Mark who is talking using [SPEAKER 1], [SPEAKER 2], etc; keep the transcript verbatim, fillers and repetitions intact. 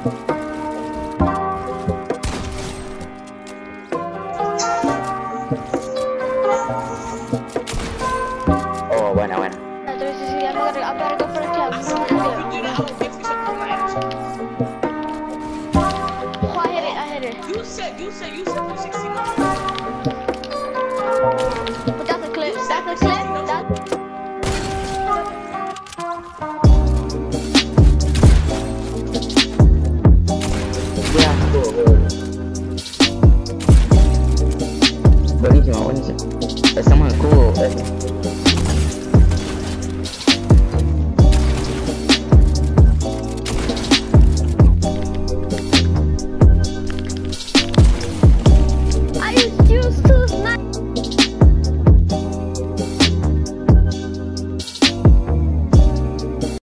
[SPEAKER 1] Oh, buena, buena.
[SPEAKER 2] Terus di sini, I'm gonna, I'm gonna go for the kill. Oh, I hit it, I hit it.
[SPEAKER 3] You said, you said, you said two sixty.
[SPEAKER 2] But that's a clip, that's a clip, that's...
[SPEAKER 1] Ya, tuh, tuh. Buenísimo, buenísimo. Estamos en el cubo. Eh.